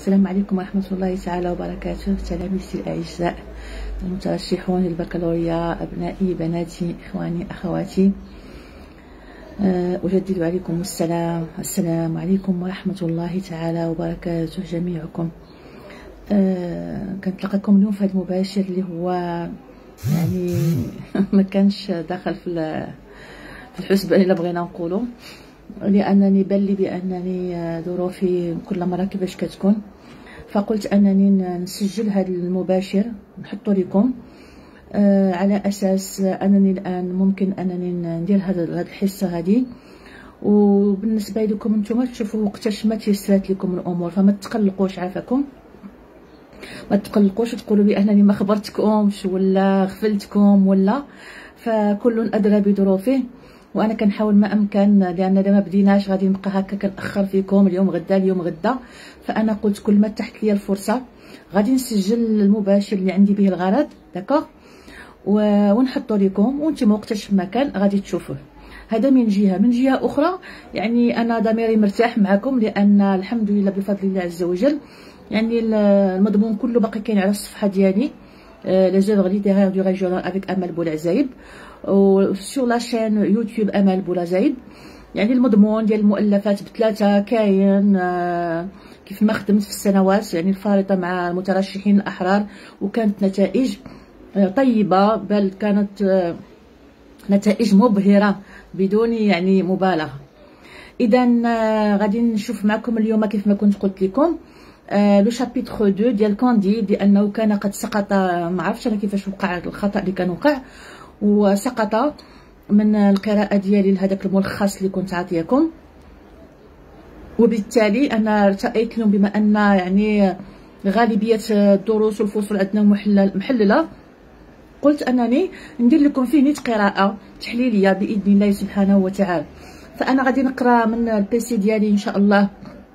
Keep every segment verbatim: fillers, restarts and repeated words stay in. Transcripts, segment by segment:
السلام عليكم ورحمة الله تعالى وبركاته. تلاميذي الأعزاء المترشحون للبكالوريا، أبنائي بناتي إخواني أخواتي، أجدد عليكم السلام. السلام عليكم ورحمة الله تعالى وبركاته جميعكم. كنتلقاكم اليوم في هذا المباشر اللي هو يعني ما كانش داخل في في الحسبان الا بغينا نقولوا، لانني بان لي بانني ظروفي كل مره كيفاش كتكون، فقلت انني نسجل هذا المباشر نحطو لكم آه على اساس انني الان ممكن انني ندير هذا الحصه هذه، وبالنسبه لكم نتوما تشوفوا وقتاش ما تيسرات لكم الامور، فما تقلقوش عافاكم، ما تقلقوش تقولوا لي انني ما خبرتكمش ولا غفلتكم ولا، فكل ادرى بظروفه، وانا كنحاول ما امكن، لان اذا ما بديناش غادي نبقى هكا كنأخر فيكم اليوم غدا اليوم غدا. فانا قلت كل ما تحت لي الفرصه غادي نسجل المباشر اللي عندي به الغرض، داكوغ، ونحطو لكم وانتم وقتاش ما كان غادي تشوفوه. هذا من جهه. من جهه اخرى يعني انا ضميري مرتاح معكم، لان الحمد لله بفضل الله عز وجل يعني المضمون كله باقي كاين على الصفحه ديالي les œuvres littéraires du régional avec Amal Boulazzaïb sur la chaîne YouTube Amal Boulazzaïb. يعني المضمون ديال المؤلفات بثلاثه كاين كيف ما خدمت في السنوات يعني الفارطه مع المترشحين الاحرار، وكانت نتائج طيبه، بل كانت نتائج مبهره بدون يعني مبالغه. اذا غادي نشوف معكم اليوم كيف ما كنت قلت لكم لو شابيتر دو ديال كانديد، لانه كان قد سقط، ما عرفتش انا كيفاش وقع الخطا اللي كان وقع، وسقط من القراءه ديالي لهذاك الملخص اللي كنت عاطيكم، وبالتالي انا ارتأيت اليوم بما ان يعني غالبيه الدروس والفصول عندنا محلله، قلت انني ندير لكم فيه نيت قراءه تحليليه باذن الله سبحانه وتعالى. فانا غادي نقرا من البيسي ديالي ان شاء الله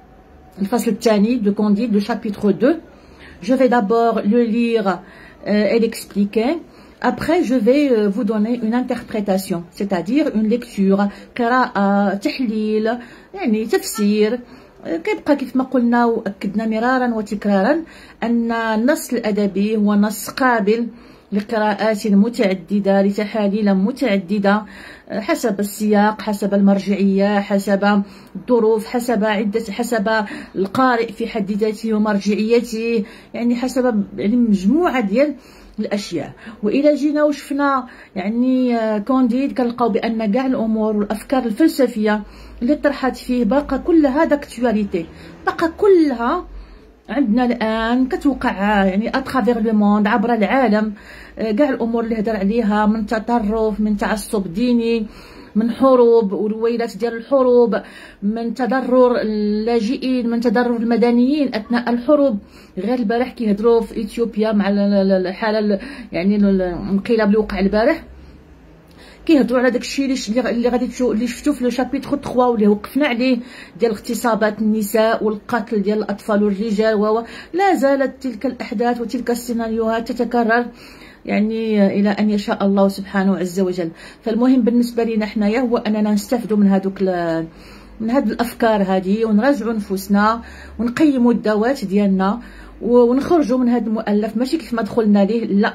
الفصل الثاني de Candide, le chapitre deux. Je vais d'abord le lire euh, et l'expliquer. Après, je vais euh, vous donner une interprétation, c'est-à-dire une lecture, قراءة، تحليل، يعني تفسير. كيبقى كيف ما قلنا وأكدنا مرارا وتكرارا أن النص الأدبي هو نص قابل لقراءات متعددة، لتحاليل متعددة حسب السياق، حسب المرجعية، حسب الظروف، حسب عدة، حسب القارئ في حد ذاته ومرجعيته، يعني حسب يعني مجموعة ديال الأشياء. وإلى جينا وشفنا يعني كانديد كنلقاو بأن كاع الأمور والأفكار الفلسفية اللي طرحت فيه باقا كلها داكتواليتي، باقا كلها عندنا الان كتوقع يعني اترافير لو موند، عبر العالم. كاع الامور اللي هدر عليها من تطرف، من تعصب ديني، من حروب والويلات ديال الحروب، من تضرر اللاجئين، من تضرر المدنيين اثناء الحروب. غير البارح كيهضروا في اثيوبيا مع الحاله يعني الانقلاب اللي وقع البارح، كيهضروا على داكشي اللي اللي غادي تشوفوا اللي شفتوا في لو شابيتر ثلاثة واللي وقفنا عليه، ديال اغتصابات النساء والقتل ديال الاطفال والرجال، و لا زالت تلك الاحداث وتلك السيناريوهات تتكرر يعني الى ان يشاء الله سبحانه عز وجل. فالمهم بالنسبه لنا حنايا هو اننا نستافدوا من هذوك من هذه الافكار هذه، ونراجعوا نفوسنا ونقيموا الذوات ديالنا، ونخرجوا من هذا المؤلف ماشي كيف ما دخلنا ليه، لا،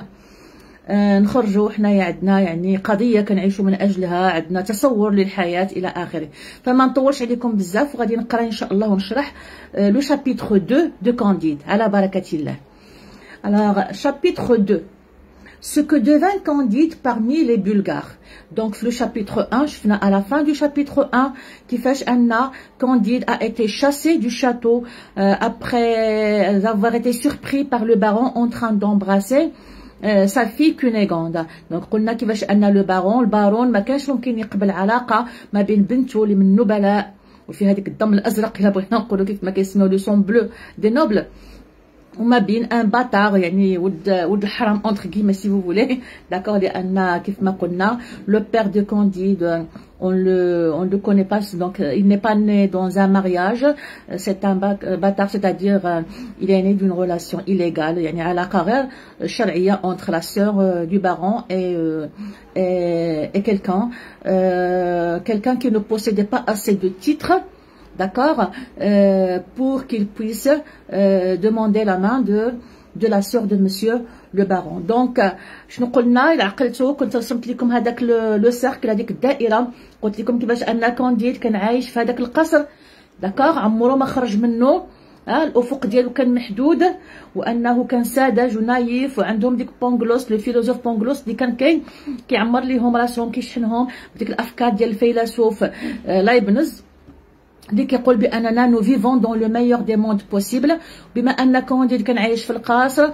آه نخرجوا حنايا عندنا يعني قضيه كنعيشوا من اجلها، عندنا تصور للحياه الى اخره. فما نطولش عليكم بزاف، وغادي نقرا ان شاء الله ونشرح آه لو شابيتر deux دو كانديد على بركه الله. alors chapitre deux, ce que devint Candide parmi les Bulgares. Donc le chapitre un, je finis à la fin du chapitre un, كيفاش أن Candide a été chassé du château euh, après avoir été surpris par le baron en train d'embrasser sa fille Cunégonde. دونك قلنا كيفاش ان لو بارون البارون ما كانش ممكن يقبل علاقه ما بين بنته اللي من النبلاء وفي هذيك الدم الازرق الا بغينا نقولوا كيف ما كيسميو لو سون بلو دي نوبل، وما بين ان باتار يعني ولد ولد الحرام اونتر كيما سي فو فولي، داكور، لان كيف ما قلنا لو بير دو كانديد on le on le connaît pas, donc il n'est pas né dans un mariage, c'est un bâtard, c'est-à-dire il est né d'une relation illégale, يعني علاقة غير شرعية entre la sœur du baron et et, et quelqu'un euh, quelqu'un qui ne possédait pas assez de titres d'accord, euh, pour qu'il puisse euh, demander la main de de la sœur de monsieur le baron. دونك شنو قلنا؟ الا عقلتو كنت رسمت لكم هذاك لو سيركل، هذيك الدائره، قلت لكم كيفاش ان كانديد كان عايش في هذاك القصر، داكوغ، عمرو ما خرج منه، ها الافق ديالو كان محدود، وانه كان ساذج ونايف، وعندهم ديك بونغلوس لو فيلوزوف بونغلوس اللي كان كاين كيعمر ليهم راسهم كيشحنهم بديك الافكار ديال الفيلسوف لايبنز اللي كيقول باننا نو فيفون دون لو ميور دي موند بوسيبل. بما ان كونديد كان عايش في القصر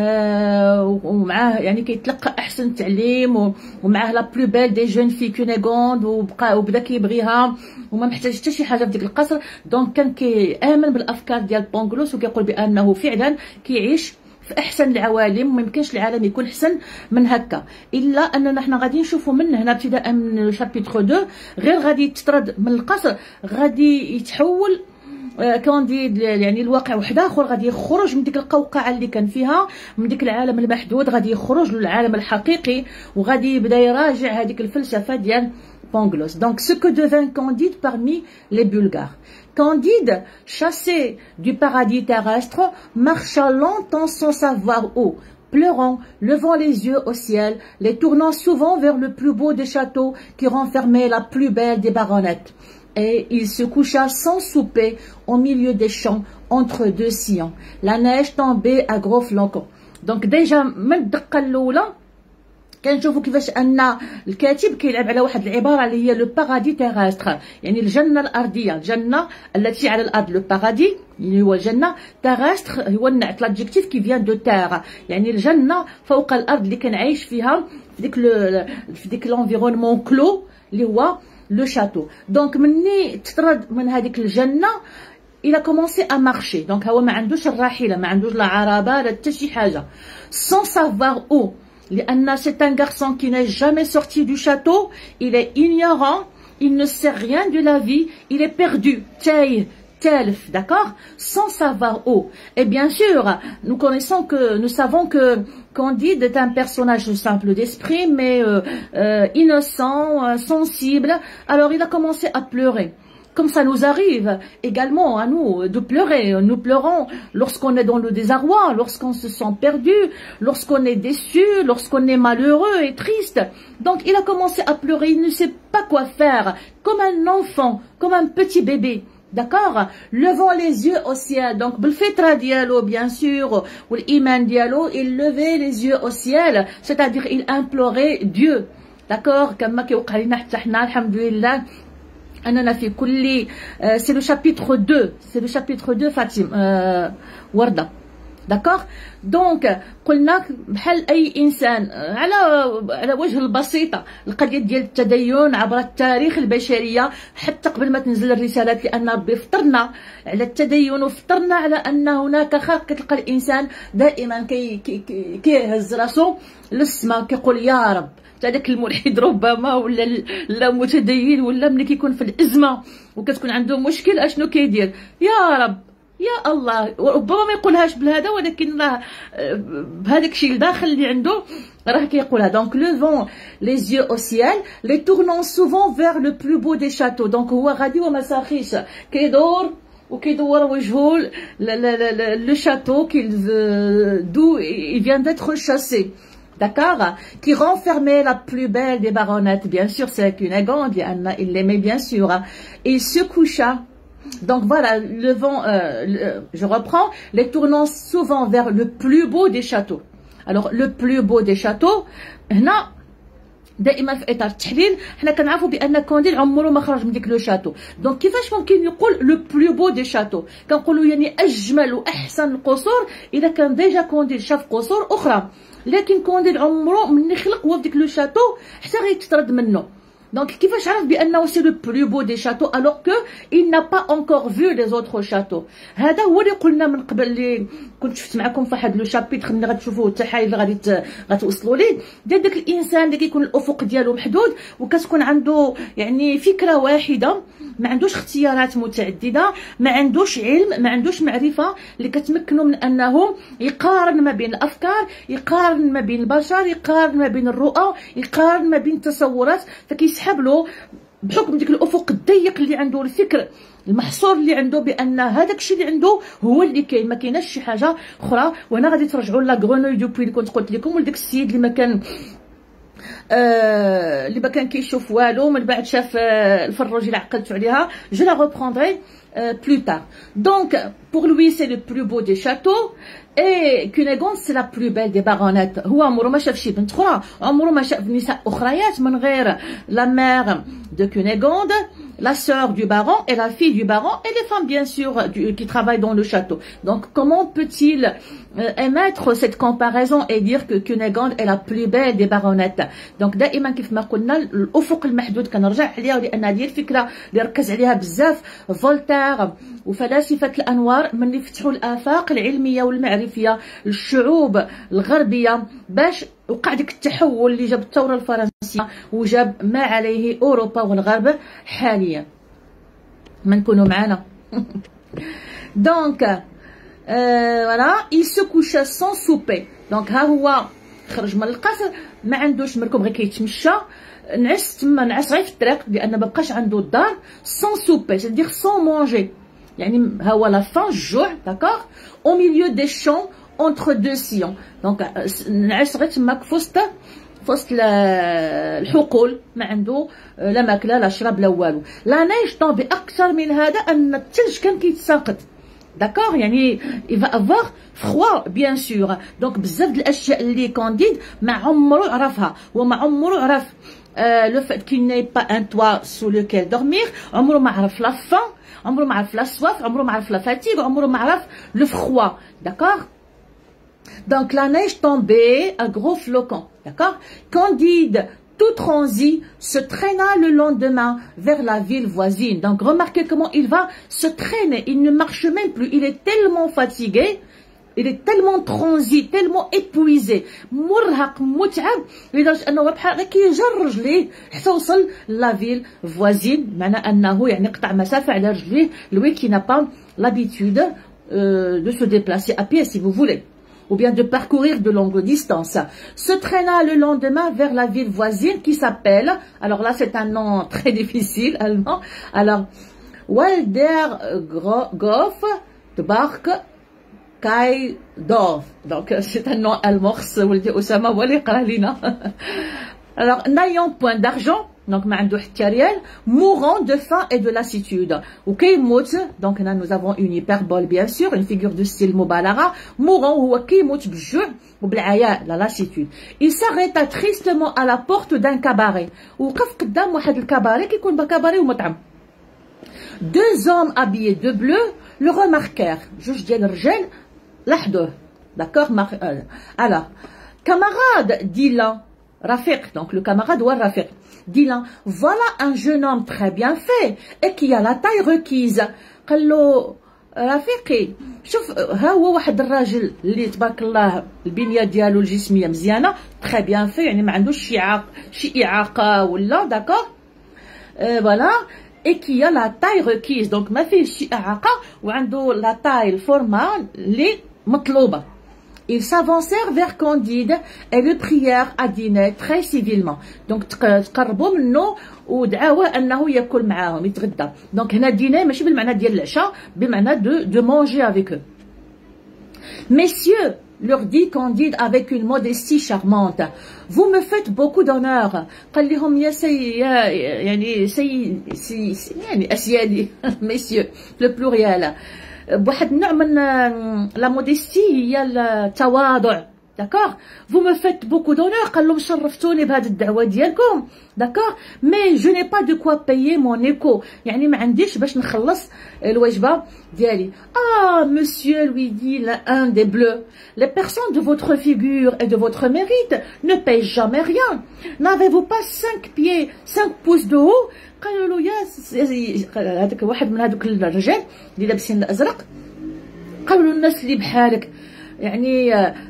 آه ومعاه يعني كيتلقى احسن تعليم، ومعاه لا بلو بيل دي جون في كونيغوند، وبقى وبدا كيبغيها وما محتاج حتى شي حاجه في ديك القصر. دونك كان كيامن بالافكار ديال بونغلوس، وكيقول بانه فعلا كيعيش في احسن العوالم، ما يمكنش العالم يكون احسن من هكا. الا اننا حنا غادي نشوفوا من هنا ابتداء من شابيتر اثنين غير غادي يتطرد من القصر، غادي يتحول كانديد يعني الواقع واحد اخر، غادي يخرج من ديك القوقعه اللي كان فيها، من ديك العالم المحدود، غادي يخرج للعالم الحقيقي، وغادي يبدا يراجع هذيك الفلسفه ديال Pangloss. Donc, ce que devint Candide parmi les Bulgares. Candide, chassé du paradis terrestre, marcha longtemps sans savoir où, pleurant, levant les yeux au ciel, les tournant souvent vers le plus beau des châteaux qui renfermait la plus belle des baronnettes. Et il se coucha sans souper au milieu des champs entre deux sillons. La neige tombait à gros flocons. Donc, déjà, من الدقة الأولى كنشوفوا كيفاش ان الكاتب كيلعب على واحد العباره اللي هي لو بارادي تيغاستر، يعني الجنه الارضيه، الجنه التي على الارض، لو بارادي اللي هو الجنه، تيغاستر هو النعت لادجيكتيف كي فيان دو تيغ، يعني الجنه فوق الارض اللي كنعيش فيها في ديك في ديك لونفيرونمون كلو اللي هو لو شاتو. دونك مني تطرد من هذيك الجنه il a commencé à marcher. دونك هو ما عندوش الراحله، ما عندوش لا عربه لا حتى شي حاجه، sans savoir où. لأن c'est un garçon qui n'est jamais sorti du château, il est ignorant, il ne sait rien de la vie, il est perdu, taille, telf, d'accord, sans savoir où. Et bien sûr, nous connaissons que, nous savons que Candide est un personnage simple d'esprit, mais euh, euh, innocent, euh, sensible. Alors il a commencé à pleurer. Comme ça nous arrive également à nous de pleurer. Nous pleurons lorsqu'on est dans le désarroi, lorsqu'on se sent perdu, lorsqu'on est déçu, lorsqu'on est malheureux et triste. Donc il a commencé à pleurer, il ne sait pas quoi faire, comme un enfant, comme un petit bébé. D'accord, levant les yeux au ciel. Donc بالفطرة ديالو bien sûr والإيمان ديالو, il levait les yeux au ciel, c'est-à-dire il implorait Dieu. D'accord, كما كيوقع لنا حتى حنا الحمد لله أننا في كل سي لو شابيتر deux, سي لو شابيتر deux فاطمة euh, وردة. داكوغ دونك قلنا بحال اي انسان على على وجه البسيطه القضيه ديال التدين عبر التاريخ البشريه حتى قبل ما تنزل الرسالات، لان ربي فطرنا على التدين وفطرنا على ان هناك خلق. كتلقى الانسان دائما كي كيهز راسو للسما كيقول يا رب. هذاك الملحد ربما ولا لا متدين ولا ملي كيكون في الازمه وكتكون عنده مشكل اشنو كيدير؟ يا رب يا الله. وربما ما يقولهاش بهذا ولكن راه بهذاك الشيء الداخل اللي عنده راه كيقولها. دونك لوفون لي زيو او سيال لي تورنون سوفون فيغ لو بلو بو دي شاتو. دونك هو غادي وما ساخيش كيدور وكيدور وجهو لو شاتو دو il vient d'être chassé. D'accord, qui renfermait la plus belle des baronnettes. Bien sûr, c'est Cunégonde, il l'aimait bien sûr. Il se coucha. Donc voilà, le vent, euh, le, je reprends, les tournant souvent vers le plus beau des châteaux. Alors, le plus beau des châteaux, هنا دائما في اطار التحليل حنا كنعرفوا بان كونديل عمره ما خرج من ديك لو شاتو. دونك كيفاش ممكن يقول لو بلو بو دي شاتو؟ كنقولوا يعني اجمل واحسن القصور اذا كان ديجا كونديل شاف قصور اخرى، لكن كونديل عمره من خلق هو في ديك لو شاتو حتى غيتطرد منه. دونك كيفاش عرف بانه سي لو بلو بو دي شاتو الوغ كو il n'a pas encore vu les autres châteaux؟ هذا هو اللي قلنا من قبل، اللي كنت شفت معكم في واحد لو شابيتر اللي غتشوفوه التحايل اللي غادي غتوصلوا ليه، ديال داك الانسان اللي كيكون الافق ديالو محدود وكتكون عنده يعني فكره واحده، ما عندوش اختيارات متعدده، ما عندوش علم، ما عندوش معرفه اللي كتمكنه من انه يقارن ما بين الافكار، يقارن ما بين البشر، يقارن ما بين الرؤى، يقارن ما بين التصورات. فكيسحب له بحكم ديك الافق الضيق اللي عنده، الفكر المحصور اللي عنده بان هذاك الشيء اللي عنده هو اللي كاين، ما كايناش شي حاجه اخرى. وهنا غادي ترجعوا لا غرونوي دو بوي اللي كنت قلت لكم، ولداك السيد اللي ما كان آه اللي ما كان كيشوف والو، من بعد شاف آه الفروج اللي عقلت عليها. جو لا ريبروندري euh, plus tard. Donc pour lui c'est le plus beau des châteaux et Cunégonde c'est la plus belle des baronnettes. هو عمره ما شاف شي بنت اخرى، عمره ما شاف نساء اخريات من غير la mère de Cunégonde, la sœur du baron et la fille du baron et les femmes bien sûr du, qui travaillent dans le château. Donc comment peut-il euh, émettre cette comparaison et dire que Cunégonde est la plus belle des baronnettes? Donc دائما كيف ما قلنا الافق المحدود كنرجع عليها، لان هذه الفكره اللي ركز عليها بزاف فولتير وفلاسفه الانوار ملي فتحوا الافاق العلميه والمعرفيه للشعوب الغربيه، باش وقع ديك التحول اللي جاب الثوره الفرنسيه وجاب ما عليه اوروبا والغرب حاليا. ما نكونوا معنا. دونك فوالا il se coucha sans souper. دونك ها هو خرج من القصر ما عندوش مركوب، غير كيتمشى، نعس تما، نعس غير في الطريق لان ما بقاش عنده الدار. سون سوبي سيدير سون مونجي، يعني ها هو لا فان الجوع، داكوغ، او ميليو دي شون اونتر دو سيون. دونك نعس غير تماك في وسط في وسط الحقول، ما عنده لا ماكله لا شراب لا والو. لا نيج طومبي اكثر من هذا ان الثلج كان كيتساقط، داكوغ، يعني il va avoir froid bien sûr. دونك بزاف د الاشياء اللي كونديد ما عمرو عرفها، وما عمرو عرف لو فات كي ني با ان توا سو لوكيل دورمير، عمرو ما عرف لا فان، عمرو ما عرف لا سواف، عمرو ما عرف لا فاتيغ، عمرو ما عرف لو فخوا، داكوغ. Donc la neige tombait à gros flocons, d'accord. Candide, tout transi, se traîna le lendemain vers la ville voisine. Donc remarquez comment il va se traîner, il ne marche même plus, il est tellement fatigué, il est tellement transi, tellement épuisé, مرهق متعب لدرجة أنه بحال كيجر رجليه حتى وصل لا فيل فوازين، معنى أنه يعني قطع مسافة على رجليه، lui qui n'a pas l'habitude euh, de se déplacer à pied si vous voulez, ou bien de parcourir de longues distances. Se traîna le lendemain vers la ville voisine qui s'appelle, alors là c'est un nom très difficile allemand, alors Waldergof de Bark Kaidorf. Donc c'est un nom allemand, ولدي أسامة هو اللي يقرا لينا. Alors n'ayant point d'argent, donc ما عنده حتى ريال، mourant de faim et de lassitude. وكيموت، donc là nous avons une hyperbole bien sûr, une figure de style مبالغة. mourant هو كيموت بالجوع وبالعياء، la lassitude. Il s'arrêta tristement à la porte d'un cabaret. وقف قدام واحد الكباري، كيكون بكباري ومطعم. Deux hommes habillés de bleu le remarquèrent. جوج ديال الرجال لاحظوه، d'accord. Alors camarade dit l'un، Rafiq, donc le camarade ou Rafiq, dit là, voilà un jeune homme très bien fait et qui a la taille requise. قال له رفيقي شوف ها هو واحد الراجل اللي تبارك الله البنيه ديالو الجسميه مزيانه، très bien fait، يعني ما عندوش شي عاق شي اعاقه ولا، d'accord. فوالا et qui a la taille requise، donc ما فيه شي اعاقه وعنده la taille الفورمه اللي مطلوبه. Ils s'avancèrent vers Candide et le prièrent à dîner très civilement. Donc تقربوا منه ودعاوه انه ياكل معاهم يتغدى. Donc هنا dîner ماشي بالمعنى ديال العشاء، بمعنى de de manger avec eux. Messieurs, leur dit Candide avec une modestie charmante, vous me faites beaucoup d'honneur. قال لهم يا سي يعني سي يعني اسيادي messieurs le pluriel. بواحد النوع من لا موديستي هي التواضع، داكوغ. فو مو فيت بوكو دونور، قال لهم شرفتوني بهذه الدعوه ديالكم، داكوغ. مي جو ني با دو كوا بايي مون ايكو، يعني ما عنديش باش نخلص الوجبه ديالي. اه مسيو lui dit un des bleus, les personnes de votre figure et de votre mérite ne payent jamais rien. N'avez-vous pas cinq pieds cinq pouces de haut؟ قالوا له يا هذاك واحد من هذوك الرجال اللي لابسين الازرق، قالوا له الناس اللي بحالك يعني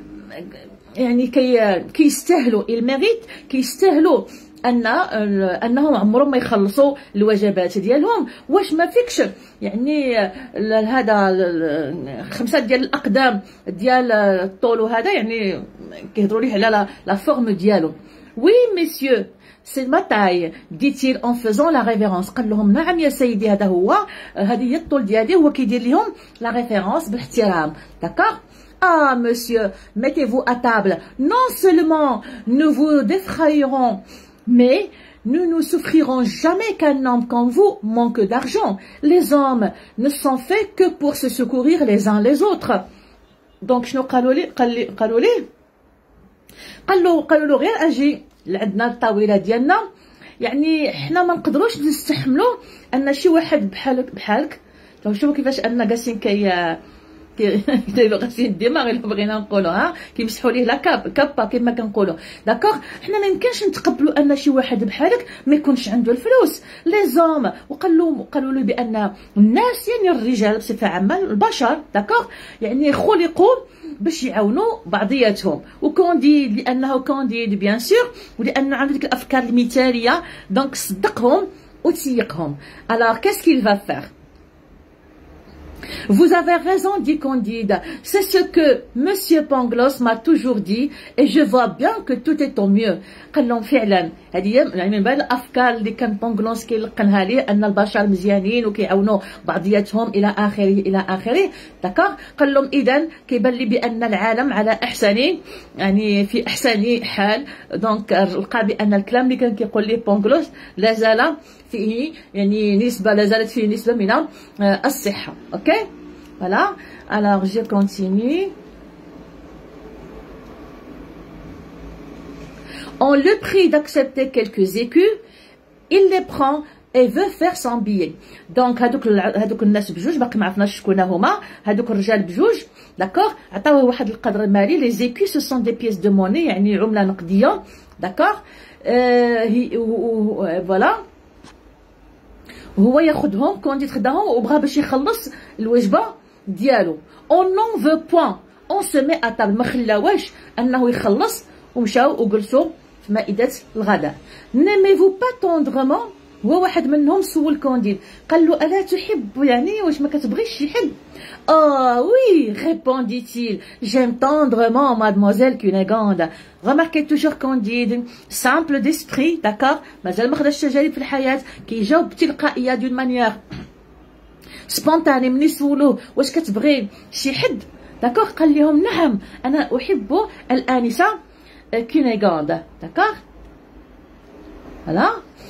يعني كي كيستاهلوا الميريت، كيستاهلوا ان انهم عمرهم ما يخلصوا الوجبات ديالهم. واش ما فيكش يعني هذا خمسه ديال الاقدام ديال الطول، وهذا يعني كيهضروا ليه على لا فورم ديالو. Oui, messieurs, c'est ma taille, dit-il en faisant la révérence. قال لهم نعم يا سيدي هذا هو هذه هي الطول ديالي. هو كيدير لهم la référence بالاحترام. D'accord? Ah, monsieur, mettez-vous à table. Non seulement nous vous défrayerons, mais nous ne souffrirons jamais qu'un homme comme vous manque d'argent. Les hommes ne sont faits que pour se secourir les uns les autres. Donc شنو قالوا لي قالوا لي قالوا قالوا له غير اجي لعندنا الطاوله ديالنا، يعني حنا ما نقدروش نستحملوا ان شي واحد بحالك بحالك. شوفوا كيفاش ان جالسين كي كيديروا غاسين الدماغ الا بغينا نقولوا، ها كيمسحوا ليه لا كاب كابا كما كنقولوا. داكوغ، حنا ما يمكنش نتقبلوا ان شي واحد بحالك ما يكونش عنده الفلوس. لي زوم، وقالوا قالوا له بان الناس يعني الرجال بصفه عامه البشر، داكوغ، يعني خلقوا باش يعاونوا بعضياتهم. وكونديد لانه كونديد بيان سور، ولانه عنده ديك الافكار المثاليه، دونك صدقهم وتسيقهم. alors qu'est-ce qu'il va faire? Vous avez raison, dit Candide. C'est ce que Monsieur Pangloss m'a toujours dit, et je vois bien que tout est au mieux. قال لهم فعلا هذه يعني من بين الافكار اللي كان بونغلوس كيلقنها ليه ان البشر مزيانين وكيعاونوا بعضياتهم الى اخره الى اخره. داكوغ، قال لهم اذا كيبان لي بان العالم على احسن، يعني في احسن حال. دونك لقى بان الكلام اللي كان كيقول ليه بونغلوس لا زال فيه يعني نسبه، لا زالت فيه نسبه من الصحه. اوكي voilà. Alors je continue. On le prie d'accepter quelques écus, il les prend et veut faire son billet. Donc هادوك هادوك الناس بجوج باقي ما عرفناش شكون هما هادوك الرجال بجوج. داكوغ، عطاوه واحد القدر المالي. لي زيكو سو سون دي بيس دو موني، يعني عمله نقديه. داكوغ، فوالا هو ياخذهم، كونديد خداهم وبغى باش يخلص الوجبه ديالو. on n'en veut point, on se met à table. ما خلاوهش انه يخلص، ومشاو وجلسوا في مائده الغداء. n'aimez-vous pas tendrement؟ هو واحد منهم سول كونديد، قال له الا تحب، يعني واش ما كتبغيش يحب؟ اه وي répondit-il, j'aime tendrement mademoiselle Cunégonde. remarquez toujours Candide simple d'esprit. d'accord، مازال ما خداش تجارب في الحياه، كيجاوب بتلقائيه دون مانيير سبونتاني. ملي سولوه واش كتبغي شي حد، داكوغ، قال لهم نعم انا احب الانسه كونيغوند. داكوغ، فوالا.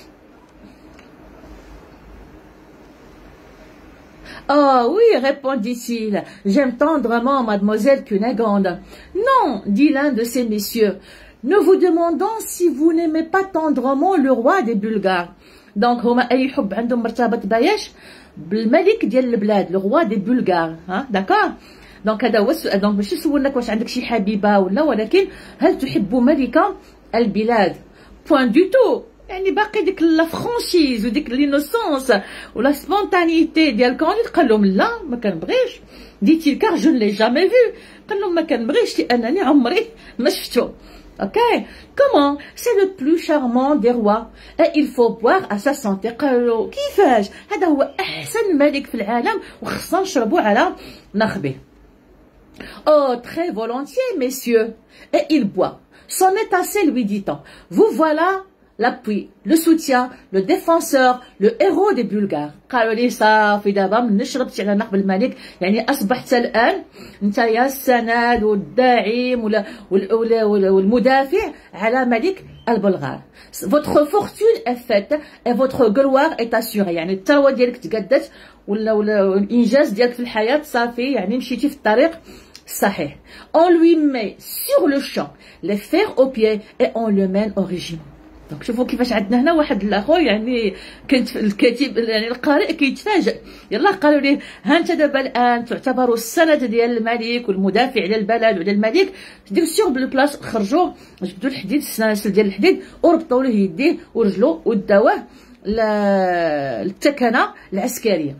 Ah oui, répondit-il, j'aime tendrement mademoiselle Cunégonde. Non, dit l'un de ces messieurs, nous vous demandons si vous n'aimez pas tendrement le roi des Bulgares. Donc هما اي حب عندهم مرتبط بايش بالملك ديال البلاد، لو روا دي بلغار. ها داكوغ، دونك هذا هو السؤال. دونك ماشي سولناك واش عندك شي حبيبه ولا، ولكن هل تحب ملكه البلاد؟ بوان دو تو، يعني باقي ديك لا فرانشيز وديك لينوسونس ولا سبونتانيتي ديال كونديد. قال لهم لا ما كنبغيش. ديتيل كار جو نلي جامي فيو، قال لهم ما كنبغيش لانني عمري ما شفتو. ok, comment? C'est le plus charmant des rois et il faut boire à sa santé. قالوا كيفاش؟ هذا هو احسن ملك في العالم وخصنا نشربوا على نخبه. oh très volontiers messieurs. et il boit. son étincelle lui dit-on, vous voilà l'appui, le soutien, le défenseur, le héros des Bulgares. قالوا لي صافي دابا من شربتي على نقب الملك، يعني اصبحت الان انت يا السند والداعم والمدافع على ملك البلغار. votre fortune est faite et votre gloire est assurée، يعني الثروه ديالك تقدت ولا ولا الانجاز ديالك في الحياه صافي، يعني مشيتي في الطريق الصحيح. on lui met sur le champ les fers aux pieds et on le mène au régime. دونك شوفوا كيفاش عندنا هنا واحد الاخر، يعني كنت الكاتب يعني القارئ كيتفاجئ. يلا قالوا ليه ها انت دابا الان تعتبر السند ديال الملك والمدافع على البلد وعلى الملك، ديك سيغ بالبلاص خرجوا جبدوا الحديد، السلاسل ديال الحديد وربطوا له يديه ورجلو وداوه للتكنه العسكريه.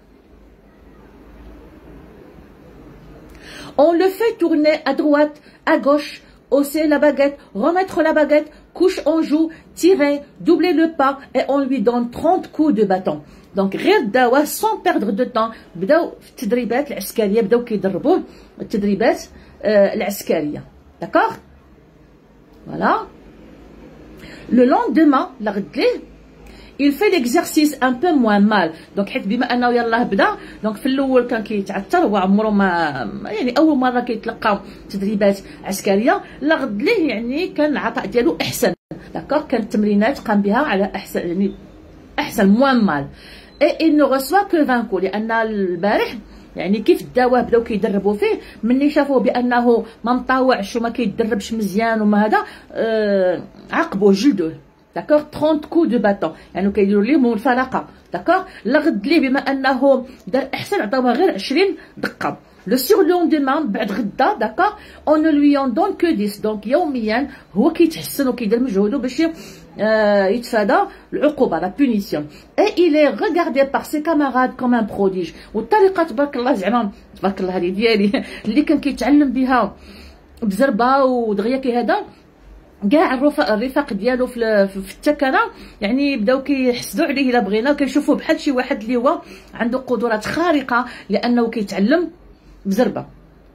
on le fait tourner à droite à gauche, hausser la baguette, remettre la baguette, couche en joue, tirer, doubler le pas et on lui donne trente coups de bâton. Donc غير داوه sans perdre de temps. بداو في التدريبات العسكريه، بداو كيدربوه التدريبات العسكريه. داكوغ، فوالا. لو لوندومان لا غد ليه il fait l'exercice un peu moins mal. donc حيت بما انه يلاه بدا دونك في الاول كان كيتعثر هو عمره ما يعني اول مره كيتلقى تدريبات عسكريه لا غد ليه يعني كان العطاء ديالو احسن. داكوغ كانت التمرينات قام بها على احسن يعني احسن موان مال. اي il ne reçoit que vingt coups لان البارح يعني كيف داواه بداو كيدربوا فيه ملي شافوه بانه ما مطاوعش وما كيدربش مزيان وما هذا آه عاقبوه جلدوه. داكوغ ثلاثين كو دو باتون يعني كيديروا ليهم الفرقه. داكوغ لا غد ليه بما انه دار احسن عطاوها غير عشرين دقه. لو سور لوندومان بعد غدا داكوغ اون نو لوي اون دون كو عشرة. دونك يوميا هو كيتحسن وكيدير مجهوده باش آه يتفادى العقوبه لا بونيسيون. اي il est regardé par ses camarades comme un prodige. والطريقه تبارك الله زعما تبارك الله هذه ديالي اللي كان كيتعلم بها بزربه ودغيا كي هذا كاع الرفاق الرفاق ديالو في في التكنه يعني بداو كيحسدوا عليه الا بغينا كيشوفوه بحال شي واحد اللي هو عنده قدرات خارقه لانه كيتعلم بزربه.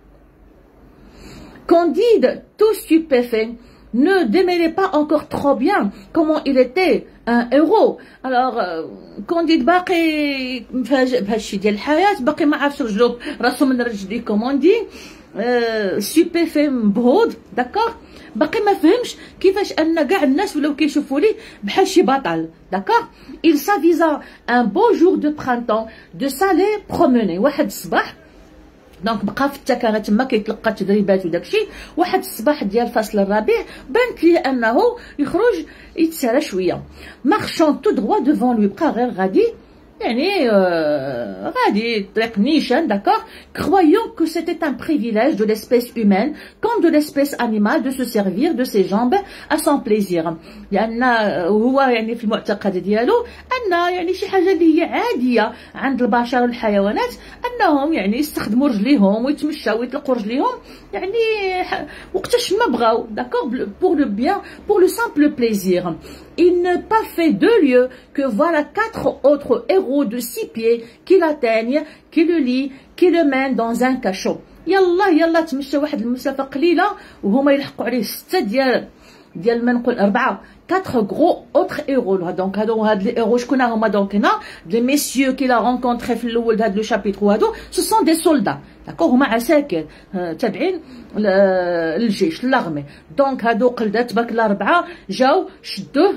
Candide, tout stupéfait, ne démêlait pas encore trop bien comment il était un héros. Alors Candide باقي مفاجئ بهادشي ديال الحياه باقي ما عارفش رجلو راسو من رجلي كوموندي stupéfait مبهوض. داكوغ باقي ما فهمش كيفاش ان كاع الناس ولاو كيشوفوا ليه بحال شي بطل. داكوغ il s'avisa un beau jour de printemps de s'aller promener. واحد الصباح دونك بقى في التكنه تما كيتلقى تدريبات وداكشي. واحد الصباح ديال الفصل الربيع بانت ليه انه يخرج يتسارى شويه. مارشون تو دروا دوفون لوي بقى غير غادي يعني euh, غادي طريق نيشان. داكوغ croyant que c'était un privilège de l'espèce humaine comme de l'espèce animale de se servir de ses jambes à son plaisir. لان هو يعني في المعتقد ديالو ان يعني شي حاجه اللي هي عاديه عند البشر والحيوانات انهم يعني يستخدموا رجليهم ويتمشاو ويطلقوا رجليهم يعني وقتاش ما بغاو. داكوغ pour le bien pour le simple plaisir. Il n'a pas fait deux lieues que voilà quatre autres héros de six pieds qui l'atteignent, qui le lient, qui le mènent dans un cachot. يلا يلا تمشى واحد المسافة قليلة وهما يلحقوا عليه ستة ديال ديال ما نقول أربعة quatre gros autres héros. دونك هادو هاد لي هيرو شكون هما؟ دونك هنا دي ميسيو كي لا رونكونطري في الاول د هاد لو شابيتر هادو سو سون دي سولدا. داكوغ هما عساكر تابعين للجيش لاغمي. دونك هادو قلده تبارك الله أربعة جاو شدوه.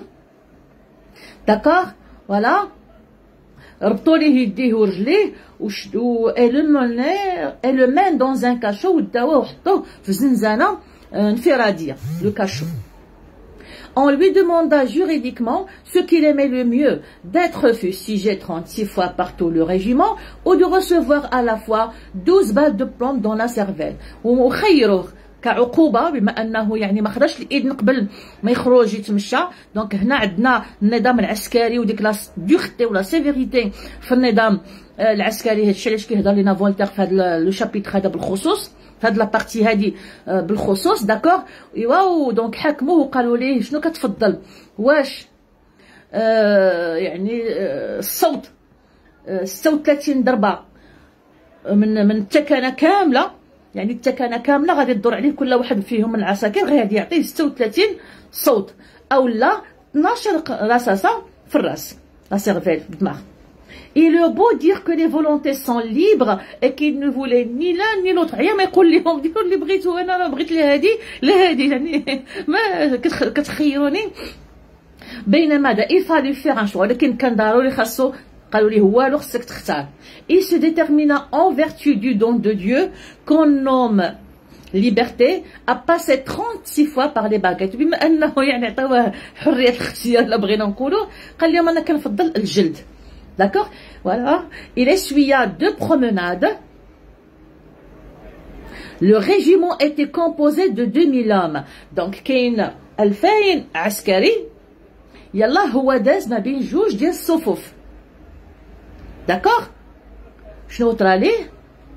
داكوغ فوالا ربطوا ليه يديه ورجليه وشدو اي لو موني اي لو مان دون ان كاشو وداوه وحطوه في زنزانه انفراديه لو كاشو. On lui demanda juridiquement ce qu'il aimait le mieux, d'être fustigé trente-six fois par tout le régiment ou de recevoir à la fois douze balles de plomb dans la cervelle. وخيروه كعقوبه بما انه يعني ما خداش الاذن قبل ما يخرج يتمشى. دونك هنا عندنا النظام العسكري وديك لا ديوختي ولا سيفيريتي في النظام العسكري. هادشي علاش كيهضر لينا فولتير في هذا لو شابيتر هذا بالخصوص في هاد لابارتي هادي بالخصوص. داكوغ ايوا دونك حاكموه وقالوا ليه شنو كتفضل واش آه يعني آه الصوت آه ستة وثلاثين ضربه من من التكنه كامله يعني التكنه كامله غادي تدور عليه كل واحد فيهم من العساكر غادي يعطيه ستة وثلاثين صوت او لا اثناش رصاصه في الراس لا سيرفيل في الدماغ. Il est beau dire que les volontés sont libres et qu'il ne voulait ni l'un ni l'autre. عيا ما يقول لهم ديروا اللي بغيتو انا ما بغيت لا هادي لا هادي يعني ما كتخيروني بين ماذا. il fallait faire un choix ولكن كان ضروري خاصو قالوا ليه والو خصك تختار. il se détermina en vertu du don de Dieu qu'on nomme liberté à passer trente-six fois par les baguettes. بما انه يعني عطاوه حريه الاختيار لا بغينا نقولوا قال لهم انا كنفضل الجلد. D'accord, voilà. Il essuya deux promenades. Le régiment était composé de deux mille hommes. Donc كاين ألفين عسكري. يلا هو داز ما بين جوج ديال الصفوف. D'accord. شنو طرا ليه؟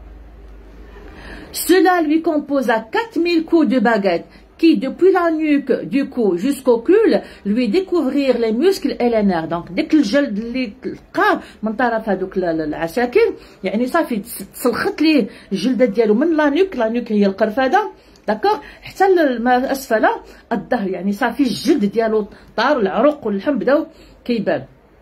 Cela lui composa quatre mille coups de baguette qui, depuis la nuque du cou jusqu'au cul, lui découvrirent les muscles et les nerfs. Donc, ديك الجلد اللي تلقاه من طرف هذوك العساكر يعني صافي تسلخت ليه الجلده ديالو من لا نوك. لا نوك هي القرفده داكوغ حتى ما اسفل الظهر، يعني صافي الجلد ديالو طار والعروق واللحم بداو كيبان.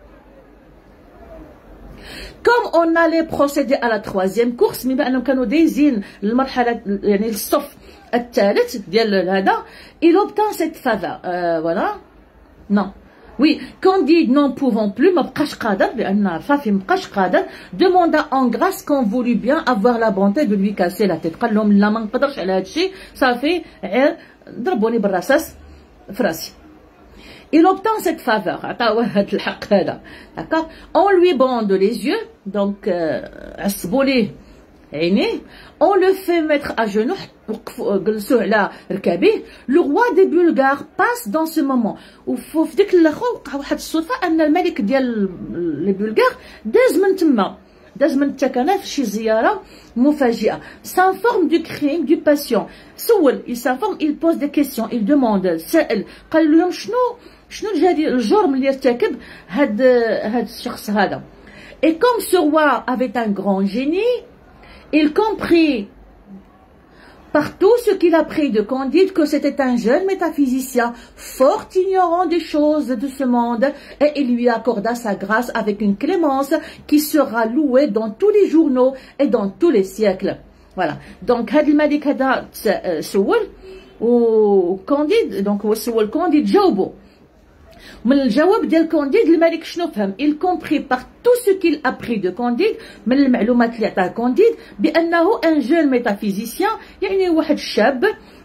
Comme on allait procéder à la troisième course، بما انهم كانوا دايزين للمرحله يعني الصف الثالث ديال هذا، il obtint cette faveur. euh, voilà non oui Candide n'en pouvant plus، ما بقاش قادر لان صافي ما بقاش قادر، demanda en grâce qu'on voulut bien avoir la bonté de lui casser la tête. قال لهم لا ما نقدرش على هذا الشيء، صافي ضربوني بالرصاص في راسي. Il obtint cette faveur. عطاوه هاد الحق هذا. D'accord. On lui bande les yeux. Donc عصبوا ليه عينيه. On le fait mettre à genoux. جلسوه على ركابيه. Le roi des Bulgares passe dans ce moment. وفي ديك الاخر وقع واحد الصدفه ان الملك ديال لي بلغار داز من تما. داز من التكنات في شي زياره مفاجئه. S'informe du crime du patient. سول il s'informe, il pose des questions, il demande. سائل قال لهم شنو شنو الجرم اللي ارتكب هاد هاد الشخص هذا. Et comme ce roi avait un grand génie, il comprit par tout ce qu'il apprit de Candide que c'était un jeune métaphysicien fort ignorant des choses de ce monde, et il lui accorda sa grâce avec une clémence qui sera louée dans tous les journaux et dans tous les siècles. Voilà. Donc هاد الملك هذا سول و Candide، donc هو سول Candide جاوبو. من الجواب ديال كونديد الملك شنو فهم؟ il comprit par tout ce qu'il apprit de Candide، من المعلومات اللي عطاه كونديد بانه ان جون ميتافيزيسيان، يعني واحد الشاب